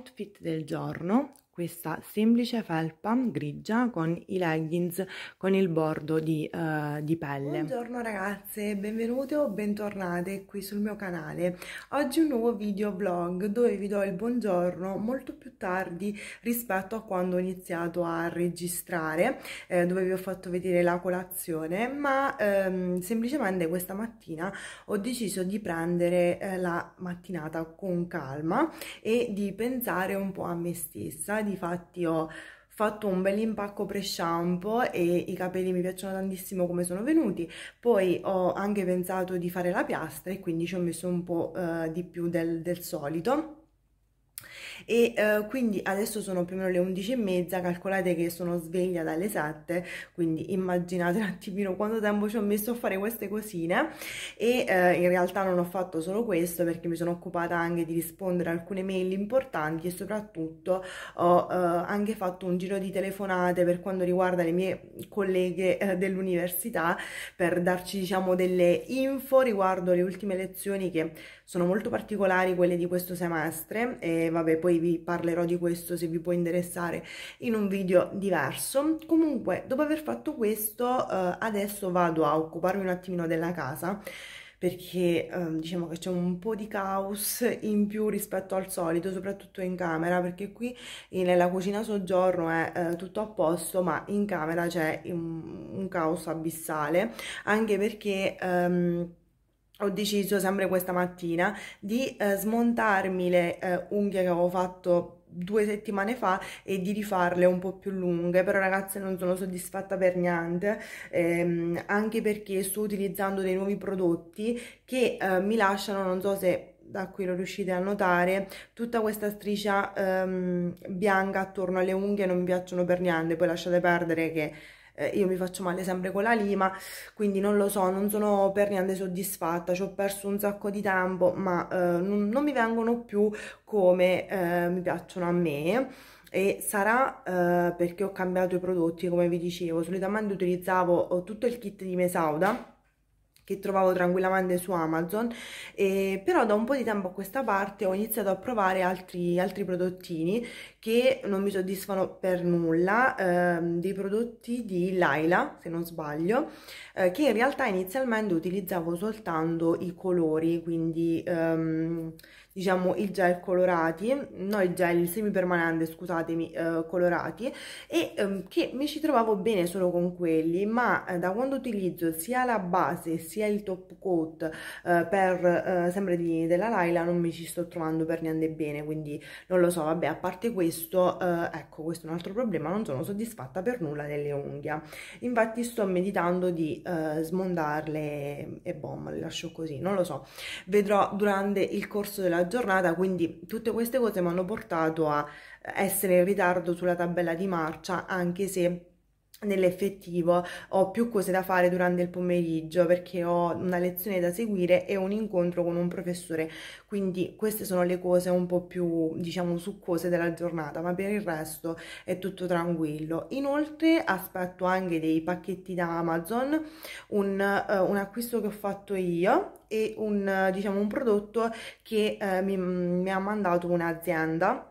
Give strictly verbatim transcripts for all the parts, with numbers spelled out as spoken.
outfit del giorno, questa semplice felpa grigia con i leggings con il bordo di, uh, di pelle. Buongiorno ragazze, benvenute o bentornate qui sul mio canale. Oggi un nuovo video vlog dove vi do il buongiorno molto più tardi rispetto a quando ho iniziato a registrare, eh, dove vi ho fatto vedere la colazione, ma ehm, semplicemente questa mattina ho deciso di prendere eh, la mattinata con calma e di pensare un po' a me stessa. Difatti ho fatto un bel impacco pre-shampoo e i capelli mi piacciono tantissimo come sono venuti. Poi ho anche pensato di fare la piastra e quindi ci ho messo un po' eh, di più del, del solito. E uh, quindi adesso sono più o meno le undici e mezza, calcolate che sono sveglia dalle sette, quindi immaginate un attimino quanto tempo ci ho messo a fare queste cosine. E uh, in realtà non ho fatto solo questo, perché mi sono occupata anche di rispondere a alcune mail importanti e soprattutto ho uh, anche fatto un giro di telefonate per quanto riguarda le mie colleghe uh, dell'università, per darci, diciamo, delle info riguardo le ultime lezioni, che sono molto particolari, quelle di questo semestre. E vabbè, poi vi parlerò di questo, se vi può interessare, in un video diverso. Comunque, dopo aver fatto questo, eh, adesso vado a occuparmi un attimino della casa, perché eh, diciamo che c'è un po' di caos in più rispetto al solito, soprattutto in camera, perché qui nella cucina soggiorno è eh, tutto a posto, ma in camera c'è un, un caos abissale, anche perché ehm, ho deciso sempre questa mattina di eh, smontarmi le eh, unghie che avevo fatto due settimane fa e di rifarle un po' più lunghe. Però ragazze, non sono soddisfatta per niente, ehm, anche perché sto utilizzando dei nuovi prodotti che eh, mi lasciano, non so se da qui lo riuscite a notare, tutta questa striscia ehm, bianca attorno alle unghie. Non mi piacciono per niente, poi lasciate perdere che Eh, io mi faccio male sempre con la lima, quindi non lo so, non sono per niente soddisfatta. Ci ho perso un sacco di tempo, ma eh, non, non mi vengono più come eh, mi piacciono a me. E sarà eh, perché ho cambiato i prodotti, come vi dicevo. Solitamente utilizzavo tutto il kit di Mesauda, che trovavo tranquillamente su Amazon, e però da un po' di tempo a questa parte ho iniziato a provare altri, altri prodottini che non mi soddisfano per nulla, ehm, dei prodotti di Laila, se non sbaglio, eh, che in realtà inizialmente utilizzavo soltanto i colori, quindi ehm, diciamo i gel colorati, no il gel, il semipermanente, scusatemi, eh, colorati, e ehm, che mi ci trovavo bene solo con quelli, ma eh, da quando utilizzo sia la base sia il top coat eh, per eh, sempre di, della Laila, non mi ci sto trovando per niente bene. Quindi non lo so, vabbè, a parte questo, eh, ecco, questo è un altro problema, non sono soddisfatta per nulla delle unghie. Infatti sto meditando di eh, smontarle e boh, le lascio così, non lo so, vedrò durante il corso della giornata. Quindi tutte queste cose mi hanno portato a essere in ritardo sulla tabella di marcia, anche se nell'effettivo ho più cose da fare durante il pomeriggio, perché ho una lezione da seguire e un incontro con un professore. Quindi queste sono le cose un po' più, diciamo, succose della giornata, ma per il resto è tutto tranquillo. Inoltre aspetto anche dei pacchetti da Amazon, un, uh, un acquisto che ho fatto io e un, diciamo, un prodotto che uh, mi, mi ha mandato un'azienda.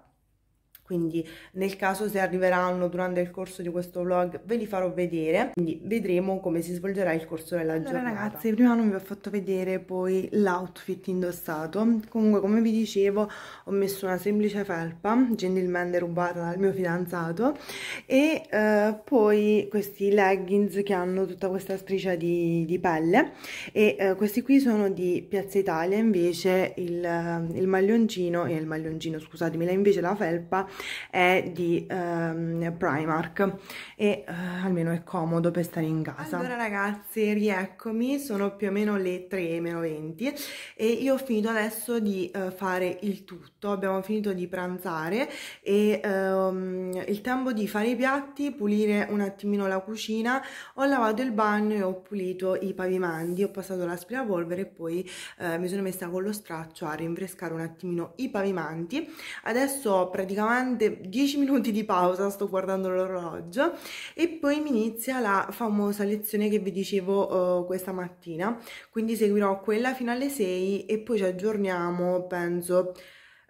Quindi nel caso, se arriveranno durante il corso di questo vlog, ve li farò vedere, quindi vedremo come si svolgerà il corso della allora, giornata. Ragazzi, prima non vi ho fatto vedere poi l'outfit indossato. Comunque, come vi dicevo, ho messo una semplice felpa gentilmente rubata dal mio fidanzato e eh, poi questi leggings che hanno tutta questa striscia di, di pelle, e eh, questi qui sono di Piazza Italia. Invece il, il maglioncino e il maglioncino scusatemi, invece la felpa è di um, Primark e uh, almeno è comodo per stare in casa. Allora ragazzi, rieccomi, sono più o meno le tre meno venti e io ho finito adesso di uh, fare il tutto. Abbiamo finito di pranzare e um, il tempo di fare i piatti, pulire un attimino la cucina. Ho lavato il bagno e ho pulito i pavimenti, ho passato l'aspirapolvere e poi uh, mi sono messa con lo straccio a rinfrescare un attimino i pavimenti. Adesso praticamente dieci minuti di pausa, sto guardando l'orologio, e poi mi inizia la famosa lezione che vi dicevo uh, questa mattina. Quindi seguirò quella fino alle sei e poi ci aggiorniamo, penso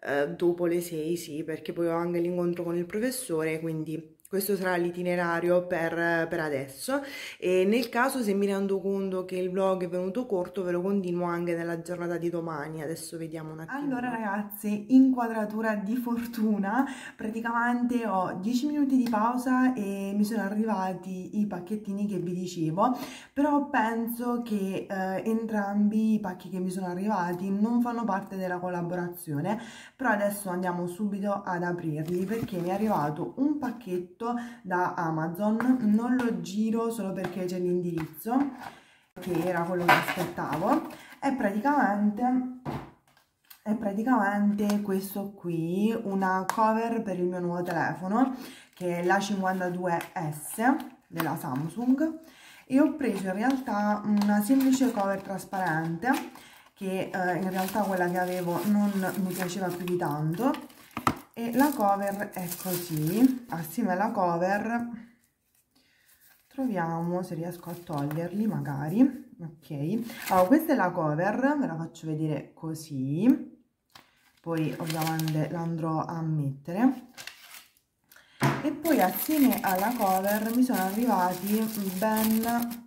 eh, dopo le sei, sì, perché poi ho anche l'incontro con il professore, quindi questo sarà l'itinerario per, per adesso. E nel caso, se mi rendo conto che il vlog è venuto corto, ve lo continuo anche nella giornata di domani. Adesso vediamo un attimo. Allora ragazze, inquadratura di fortuna, praticamente ho dieci minuti di pausa e mi sono arrivati i pacchettini che vi dicevo, però penso che eh, entrambi i pacchi che mi sono arrivati non fanno parte della collaborazione, però adesso andiamo subito ad aprirli perché mi è arrivato un pacchetto da Amazon, non lo giro solo perché c'è l'indirizzo che era quello che aspettavo. È praticamente è praticamente questo qui, una cover per il mio nuovo telefono che è l'A cinquantadue S della Samsung, e ho preso in realtà una semplice cover trasparente che eh, in realtà quella che avevo non mi piaceva più di tanto, e la cover è così. Assieme alla cover troviamo, se riesco a toglierli magari, ok, allora questa è la cover, ve la faccio vedere così, poi ovviamente l'andrò a mettere, e poi assieme alla cover mi sono arrivati ben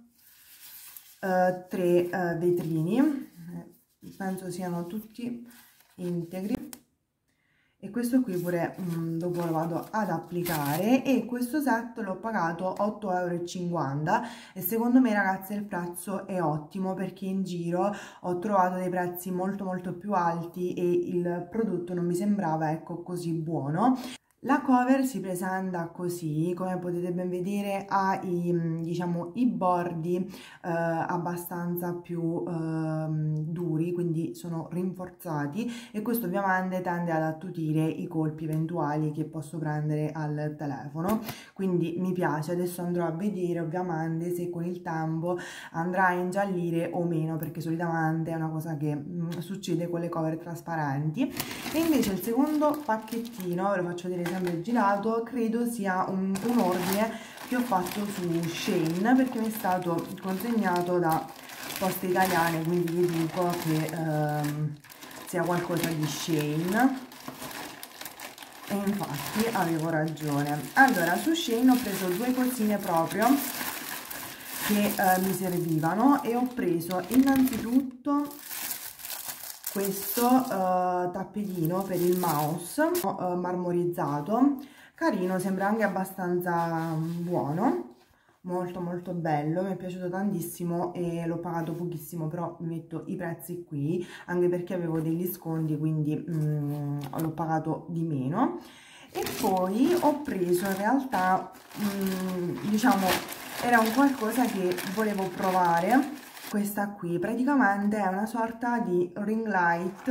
eh, tre eh, vetrini, penso siano tutti integri, e questo qui pure mh, dopo lo vado ad applicare, e questo set l'ho pagato otto e cinquanta euro e secondo me ragazzi il prezzo è ottimo, perché in giro ho trovato dei prezzi molto molto più alti e il prodotto non mi sembrava, ecco, così buono. La cover si presenta così, come potete ben vedere ha i, diciamo, i bordi eh, abbastanza più eh, duri, quindi sono rinforzati, e questo ovviamente tende ad attutire i colpi eventuali che posso prendere al telefono, quindi mi piace. Adesso andrò a vedere ovviamente se con il tempo andrà a ingiallire o meno, perché solitamente è una cosa che mh, succede con le cover trasparenti. E invece il secondo pacchettino, ve lo faccio vedere sempre girato, credo sia un, un ordine che ho fatto su Shein, perché mi è stato consegnato da Poste Italiane, quindi vi dico che ehm, sia qualcosa di Shein, e infatti avevo ragione. Allora, su Shein ho preso due cosine proprio che eh, mi servivano, e ho preso innanzitutto questo uh, tappetino per il mouse uh, marmorizzato, carino, sembra anche abbastanza buono, molto molto bello, mi è piaciuto tantissimo e l'ho pagato pochissimo, però vi metto i prezzi qui anche perché avevo degli sconti, quindi mm, l'ho pagato di meno. E poi ho preso in realtà mm, diciamo era un qualcosa che volevo provare. Questa qui praticamente è una sorta di ring light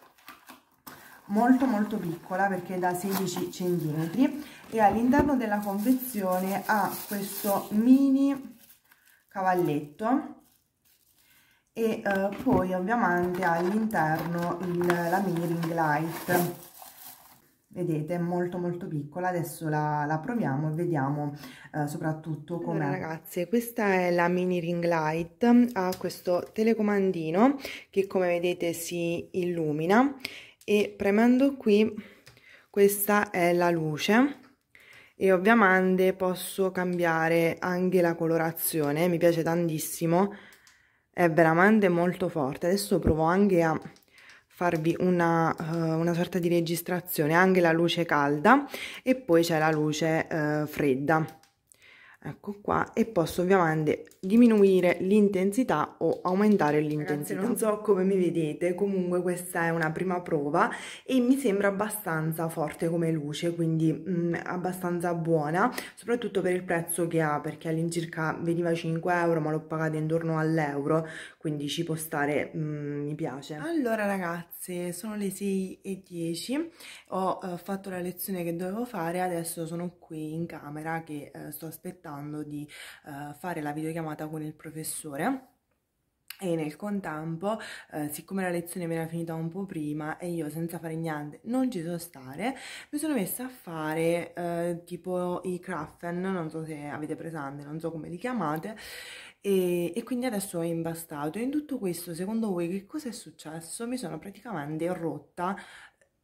molto molto piccola, perché è da sedici centimetri, e all'interno della confezione ha questo mini cavalletto, e eh, poi ovviamente ha all'interno la mini ring light. Vedete, è molto molto piccola. Adesso la, la proviamo e vediamo eh, soprattutto come. Allora, ragazze, questa è la mini ring light, ha questo telecomandino che come vedete si illumina, e premendo qui questa è la luce, e ovviamente posso cambiare anche la colorazione, mi piace tantissimo, è veramente molto forte. Adesso provo anche a farvi una, uh, una sorta di registrazione, anche la luce calda, e poi c'è la luce uh, fredda, ecco qua, e posso ovviamente diminuire l'intensità o aumentare l'intensità. Non so come mi vedete, comunque questa è una prima prova e mi sembra abbastanza forte come luce, quindi mh, abbastanza buona, soprattutto per il prezzo che ha, perché all'incirca veniva cinque euro, ma l'ho pagata intorno all'euro, quindi ci può stare, mh, mi piace. Allora ragazze, sono le sei e dieci, ho uh, fatto la lezione che dovevo fare, adesso sono qui in camera che uh, sto aspettando di uh, fare la videochiamata con il professore. E nel contempo, eh, siccome la lezione mi era finita un po' prima e io senza fare niente non ci so stare, mi sono messa a fare eh, tipo i Krafen, non so se avete presente, non so come li chiamate, e, e quindi adesso ho imbastato. E in tutto questo, secondo voi che cosa è successo? Mi sono praticamente rotta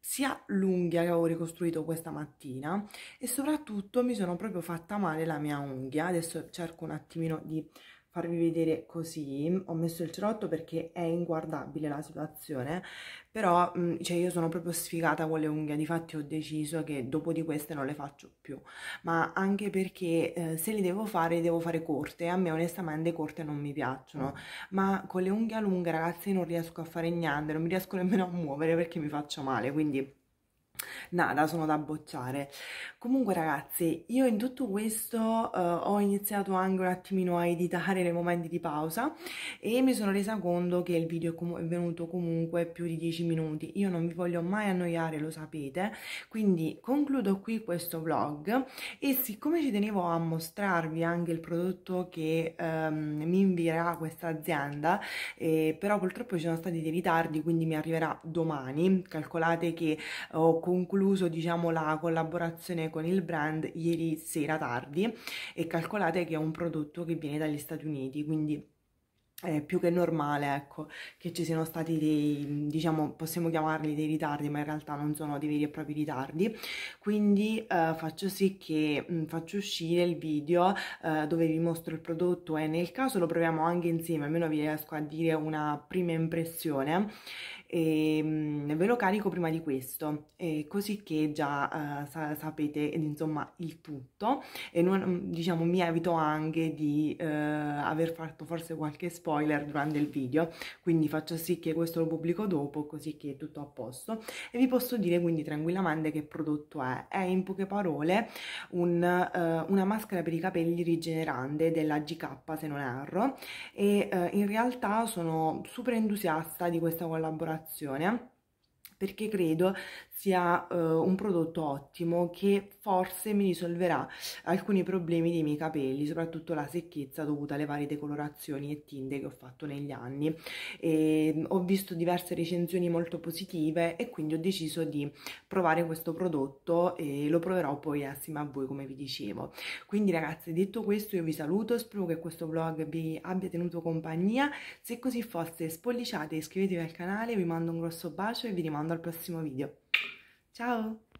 sia l'unghia che avevo ricostruito questa mattina e soprattutto mi sono proprio fatta male la mia unghia. Adesso cerco un attimino di farvi vedere così. Ho messo il cerotto perché è inguardabile la situazione, però mh, cioè io sono proprio sfigata con le unghie, difatti ho deciso che dopo di queste non le faccio più, ma anche perché eh, se le devo fare, le devo fare corte. A me onestamente corte non mi piacciono, ma con le unghie lunghe, ragazzi, non riesco a fare niente, non mi riesco nemmeno a muovere perché mi faccio male, quindi nada, sono da bocciare. Comunque ragazzi, io in tutto questo uh, ho iniziato anche un attimino a editare nei momenti di pausa e mi sono resa conto che il video è, è venuto comunque più di dieci minuti. Io non vi voglio mai annoiare, lo sapete, quindi concludo qui questo vlog e siccome ci tenevo a mostrarvi anche il prodotto che um, mi invierà questa azienda, eh, però purtroppo ci sono stati dei ritardi, quindi mi arriverà domani. Calcolate che ho concluso, diciamo, la collaborazione con il brand ieri sera tardi e calcolate che è un prodotto che viene dagli Stati Uniti, quindi è più che normale, ecco, che ci siano stati dei, diciamo, possiamo chiamarli dei ritardi, ma in realtà non sono dei veri e propri ritardi. Quindi eh, faccio sì che mh, faccio uscire il video eh, dove vi mostro il prodotto e nel caso lo proviamo anche insieme, almeno vi riesco a dire una prima impressione. E mh, ve lo carico prima di questo, e così che già uh, sa sapete insomma il tutto e non, diciamo, mi evito anche di uh, aver fatto forse qualche spoiler durante il video, quindi faccio sì che questo lo pubblico dopo, così che è tutto a posto. E vi posso dire quindi tranquillamente che prodotto è. È in poche parole un, uh, una maschera per i capelli rigenerante della G K, se non erro, e uh, in realtà sono super entusiasta di questa collaborazione perché credo sia uh, un prodotto ottimo che forse mi risolverà alcuni problemi dei miei capelli, soprattutto la secchezza dovuta alle varie decolorazioni e tinte che ho fatto negli anni. E ho visto diverse recensioni molto positive e quindi ho deciso di provare questo prodotto e lo proverò poi assieme a voi, come vi dicevo. Quindi ragazzi, detto questo, io vi saluto, spero che questo vlog vi abbia tenuto compagnia. Se così fosse, spolliciate e iscrivetevi al canale, vi mando un grosso bacio e vi rimando al prossimo video. Ciao!